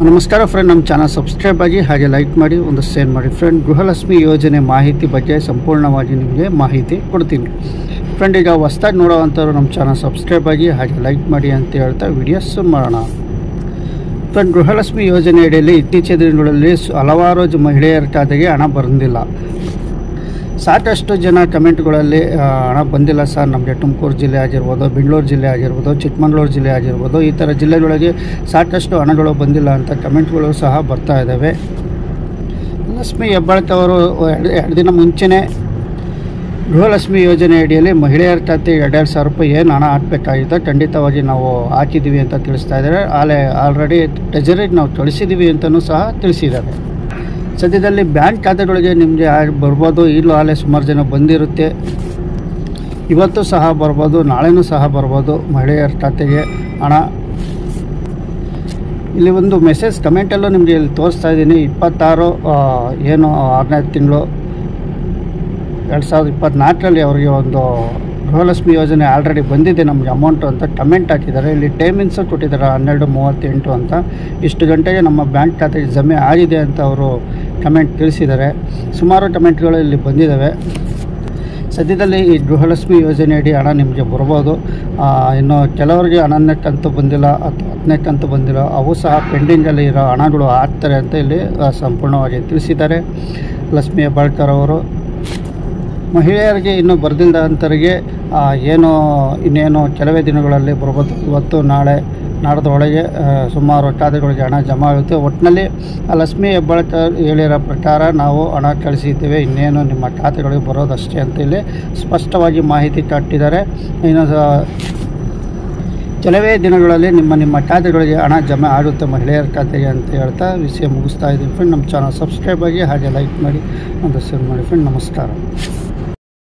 ನಮಸ್ಕಾರ ಫ್ರೆಂಡ್, ನಮ್ಮ channel subscribe ಆಗಿ ಹಾಗೆ ಲೈಕ್ ಮಾಡಿ ಒಂದು ಶೇರ್ ಮಾಡಿ ಫ್ರೆಂಡ್. ಗೃಹಲಕ್ಷ್ಮಿ ಯೋಜನೆ ಮಾಹಿತಿ ಬಗ್ಗೆ ಸಂಪೂರ್ಣವಾಗಿ ನಿಮಗೆ ಮಾಹಿತಿ ಕೊಡ್ತೀನಿ ಫ್ರೆಂಡ್. ಈಗ ಹೊಸದಾಗಿ ನೋಡೋವಂಥವ್ರು ನಮ್ಮ ಚಾನಲ್ ಸಬ್ಸ್ಕ್ರೈಬ್ ಆಗಿ ಹಾಗೆ ಲೈಕ್ ಮಾಡಿ ಅಂತ ಹೇಳ್ತಾ ವಿಡಿಯೋಸ್ ಮಾಡೋಣ ಫ್ರೆಂಡ್. ಗೃಹಲಕ್ಷ್ಮಿ ಯೋಜನೆ ಅಡಿಯಲ್ಲಿ ಇತ್ತೀಚಿನ ದಿನಗಳಲ್ಲಿ ಹಲವಾರು ಮಹಿಳೆಯರ ಖಾತೆಗೆ ಹಣ ಬಂದಿಲ್ಲ. ಸಾಕಷ್ಟು ಜನ ಕಮೆಂಟ್ಗಳಲ್ಲಿ ಹಣ ಬಂದಿಲ್ಲ ಸರ್, ನಮಗೆ ತುಮಕೂರು ಜಿಲ್ಲೆ ಆಗಿರ್ಬೋದು, ಬೆಂಗಳೂರು ಜಿಲ್ಲೆ ಆಗಿರ್ಬೋದು, ಚಿಕ್ಕಮಗಳೂರು ಜಿಲ್ಲೆ ಆಗಿರ್ಬೋದು, ಈ ಥರ ಜಿಲ್ಲೆಗಳಿಗೆ ಸಾಕಷ್ಟು ಹಣಗಳು ಬಂದಿಲ್ಲ ಅಂತ ಕಮೆಂಟ್ಗಳು ಸಹ ಬರ್ತಾ ಇದ್ದಾವೆ. ಲಕ್ಷ್ಮಿ ಹೆಬ್ಬಾಳ್ಕರ್ ಅವರು ಎರಡು ದಿನ ಮುಂಚೆನೇ ಗೃಹಲಕ್ಷ್ಮಿ ಯೋಜನೆ ಅಡಿಯಲ್ಲಿ ಮಹಿಳೆಯರ ಖಾತೆ 2,000 ರೂಪಾಯಿ ಏನು ಹಣ ಹಾಕಬೇಕಾಗಿತ್ತು ಖಂಡಿತವಾಗಿ ನಾವು ಹಾಕಿದ್ದೀವಿ ಅಂತ ತಿಳಿಸ್ತಾ ಇದ್ದಾರೆ. ಆಲ್ರೆಡಿ ಟ್ರೆಜರಿಗೆ ನಾವು ಕಳಿಸಿದ್ದೀವಿ ಅಂತಲೂ ಸಹ ತಿಳಿಸಿದ್ದಾರೆ. ಸದ್ಯದಲ್ಲಿ ಬ್ಯಾಂಕ್ ಖಾತೆಗಳಿಗೆ ನಿಮಗೆ ಬರ್ಬೋದು. ಈಗಲೂ ಆಲೇ ಸುಮಾರು ಜನ ಬಂದಿರುತ್ತೆ, ಇವತ್ತು ಸಹ ಬರ್ಬೋದು, ನಾಳೆನೂ ಸಹ ಬರ್ಬೋದು ಮಹಿಳೆಯರ ಖಾತೆಗೆ ಹಣ. ಇಲ್ಲಿ ಒಂದು ಮೆಸೇಜ್ ಕಮೆಂಟಲ್ಲೂ ನಿಮಗೆ ಇಲ್ಲಿ ತೋರಿಸ್ತಾ ಇದ್ದೀನಿ. 26 ಏನು 6ನೇ ತಿಂಗಳು 2024ರಲ್ಲಿ ಅವರಿಗೆ ಒಂದು ಗೃಹಲಕ್ಷ್ಮಿ ಯೋಜನೆ ಆಲ್ರೆಡಿ ಬಂದಿದೆ ನಮಗೆ ಅಮೌಂಟು ಅಂತ ಕಮೆಂಟ್ ಹಾಕಿದ್ದಾರೆ. ಇಲ್ಲಿ ಟೈಮಿಂಗ್ಸು ಕೊಟ್ಟಿದ್ದಾರೆ 12:38 ಅಂತ. ಇಷ್ಟು ಗಂಟೆಗೆ ನಮ್ಮ ಬ್ಯಾಂಕ್ ಖಾತೆಗೆ ಜಮೆ ಆಗಿದೆ ಅಂತ ಅವರು ಕಮೆಂಟ್ ತಿಳಿಸಿದ್ದಾರೆ. ಸುಮಾರು ಕಮೆಂಟ್ಗಳು ಇಲ್ಲಿ ಬಂದಿದ್ದಾವೆ. ಸದ್ಯದಲ್ಲಿ ಈ ಗೃಹಲಕ್ಷ್ಮಿ ಯೋಜನೆಯಡಿ ಹಣ ನಿಮಗೆ ಬರ್ಬೋದು. ಇನ್ನು ಕೆಲವರಿಗೆ 11ನೇ ಕಂತು ಬಂದಿಲ್ಲ ಅಥವಾ 10ನೇ ಕಂತು ಬಂದಿಲ್ಲ, ಅವು ಸಹ ಪೆಂಡಿಂಗಲ್ಲಿ ಇರೋ ಹಣಗಳು ಆಗ್ತಾರೆ ಅಂತ ಇಲ್ಲಿ ಸಂಪೂರ್ಣವಾಗಿ ತಿಳಿಸಿದ್ದಾರೆ ಲಕ್ಷ್ಮಿ ಹೆಬ್ಬಾಳ್ಕರ್ ಅವರು. ಮಹಿಳೆಯರಿಗೆ ಇನ್ನೂ ಬರ್ದಿಲ್ಲದಂಥವರಿಗೆ ಇನ್ನೇನು ಕೆಲವೇ ದಿನಗಳಲ್ಲಿ ಬರ್ಬೋದು. ಇವತ್ತು ನಾಳೆ ನಾಡ್ದೊಳಗೆ ಸುಮಾರು ಖಾತೆಗಳಿಗೆ ಹಣ ಜಮಾ ಆಗುತ್ತೆ. ಒಟ್ಟಿನಲ್ಲಿ ಲಕ್ಷ್ಮಿ ಹೆಬ್ಬಾಳ್ಕರ್ ಹೇಳಿರೋ ಪ್ರಕಾರ ನಾವು ಹಣ ಕಳಿಸಿದ್ದೇವೆ, ಇನ್ನೇನು ನಿಮ್ಮ ಖಾತೆಗಳಿಗೆ ಬರೋದಷ್ಟೇ ಅಂತ ಇಲ್ಲಿ ಸ್ಪಷ್ಟವಾಗಿ ಮಾಹಿತಿ ಕೊಟ್ಟಿದ್ದಾರೆ. ಇನ್ನು ಕೆಲವೇ ದಿನಗಳಲ್ಲಿ ನಿಮ್ಮ ಖಾತೆಗಳಿಗೆ ಹಣ ಜಮಾ ಆಗುತ್ತೆ ಮಹಿಳೆಯರ ಖಾತೆಗೆ ಅಂತ ಹೇಳ್ತಾ ವಿಷಯ ಮುಗಿಸ್ತಾ ಇದ್ದೀನಿ ಫ್ರೆಂಡ್. ನಮ್ಮ ಚಾನಲ್ ಸಬ್ಸ್ಕ್ರೈಬ್ ಆಗಿ ಹಾಗೆ ಲೈಕ್ ಮಾಡಿ ಒಂದು ಶೇರ್ ಮಾಡಿ ಫ್ರೆಂಡ್. ನಮಸ್ಕಾರ.